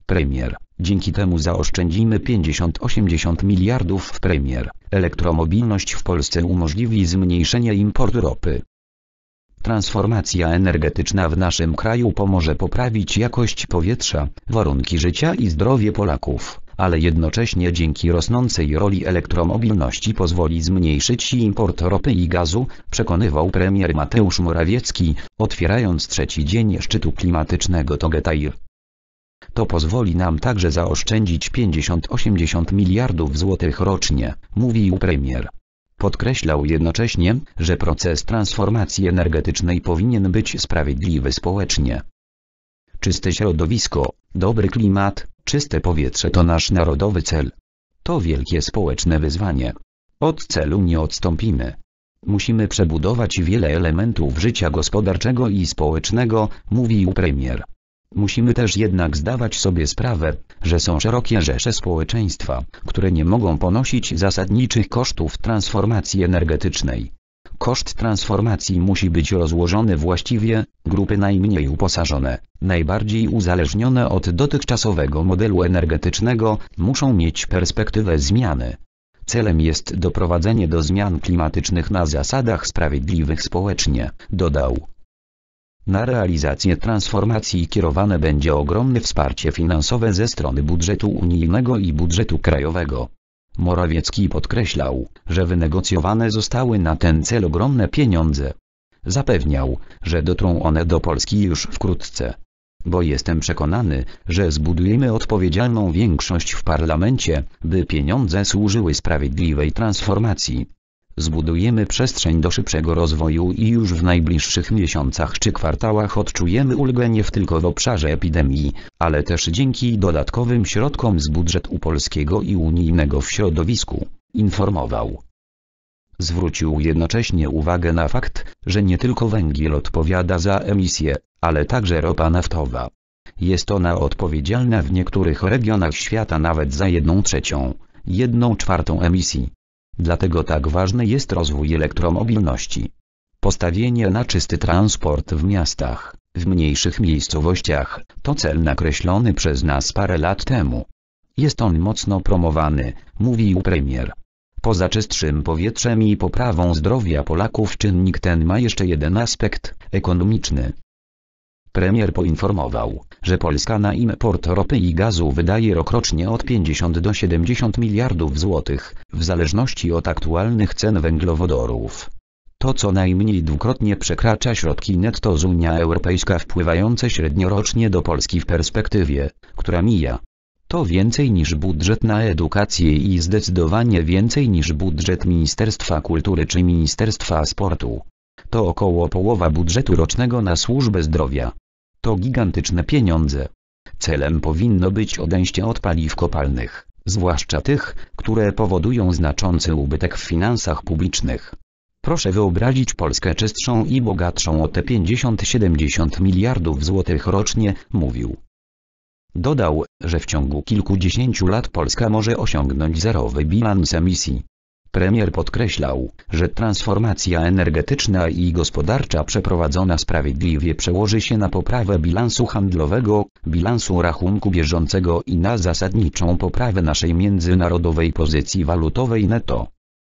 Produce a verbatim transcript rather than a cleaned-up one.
Premier. Dzięki temu zaoszczędzimy pięćdziesiąt do osiemdziesięciu miliardów w Premier. Elektromobilność w Polsce umożliwi zmniejszenie importu ropy. Transformacja energetyczna w naszym kraju pomoże poprawić jakość powietrza, warunki życia i zdrowie Polaków, ale jednocześnie dzięki rosnącej roli elektromobilności pozwoli zmniejszyć import ropy i gazu, przekonywał premier Mateusz Morawiecki, otwierając trzeci dzień szczytu klimatycznego T O G T A I R. To pozwoli nam także zaoszczędzić pięćdziesiąt do osiemdziesięciu miliardów złotych rocznie, mówił premier. Podkreślał jednocześnie, że proces transformacji energetycznej powinien być sprawiedliwy społecznie. Czyste środowisko, dobry klimat, czyste powietrze to nasz narodowy cel. To wielkie społeczne wyzwanie. Od celu nie odstąpimy. Musimy przebudować wiele elementów życia gospodarczego i społecznego, mówił premier. Musimy też jednak zdawać sobie sprawę, że są szerokie rzesze społeczeństwa, które nie mogą ponosić zasadniczych kosztów transformacji energetycznej. Koszt transformacji musi być rozłożony właściwie, grupy najmniej uposażone, najbardziej uzależnione od dotychczasowego modelu energetycznego, muszą mieć perspektywę zmiany. Celem jest doprowadzenie do zmian klimatycznych na zasadach sprawiedliwych społecznie, dodał. Na realizację transformacji kierowane będzie ogromne wsparcie finansowe ze strony budżetu unijnego i budżetu krajowego. Morawiecki podkreślał, że wynegocjowane zostały na ten cel ogromne pieniądze. Zapewniał, że dotrą one do Polski już wkrótce. Bo jestem przekonany, że zbudujemy odpowiedzialną większość w parlamencie, by pieniądze służyły sprawiedliwej transformacji. Zbudujemy przestrzeń do szybszego rozwoju i już w najbliższych miesiącach czy kwartałach odczujemy ulgę nie tylko w obszarze epidemii, ale też dzięki dodatkowym środkom z budżetu polskiego i unijnego w środowisku, informował. Zwrócił jednocześnie uwagę na fakt, że nie tylko węgiel odpowiada za emisję, ale także ropa naftowa. Jest ona odpowiedzialna w niektórych regionach świata nawet za jedną trzecią, jedną czwartą emisji. Dlatego tak ważny jest rozwój elektromobilności. Postawienie na czysty transport w miastach, w mniejszych miejscowościach, to cel nakreślony przez nas parę lat temu. Jest on mocno promowany, mówił premier. Poza czystszym powietrzem i poprawą zdrowia Polaków czynnik ten ma jeszcze jeden aspekt, ekonomiczny. Premier poinformował, że Polska na import ropy i gazu wydaje rokrocznie od pięćdziesięciu do siedemdziesięciu miliardów złotych, w zależności od aktualnych cen węglowodorów. To co najmniej dwukrotnie przekracza środki netto z Unia Europejska wpływające średniorocznie do Polski w perspektywie, która mija. To więcej niż budżet na edukację i zdecydowanie więcej niż budżet Ministerstwa Kultury czy Ministerstwa Sportu. To około połowa budżetu rocznego na służbę zdrowia. To gigantyczne pieniądze. Celem powinno być odejście od paliw kopalnych, zwłaszcza tych, które powodują znaczący ubytek w finansach publicznych. Proszę wyobrazić Polskę czystszą i bogatszą o te pięćdziesiąt do siedemdziesięciu miliardów złotych rocznie, mówił. Dodał, że w ciągu kilkudziesięciu lat Polska może osiągnąć zerowy bilans emisji. Premier podkreślał, że transformacja energetyczna i gospodarcza przeprowadzona sprawiedliwie przełoży się na poprawę bilansu handlowego, bilansu rachunku bieżącego i na zasadniczą poprawę naszej międzynarodowej pozycji walutowej netto.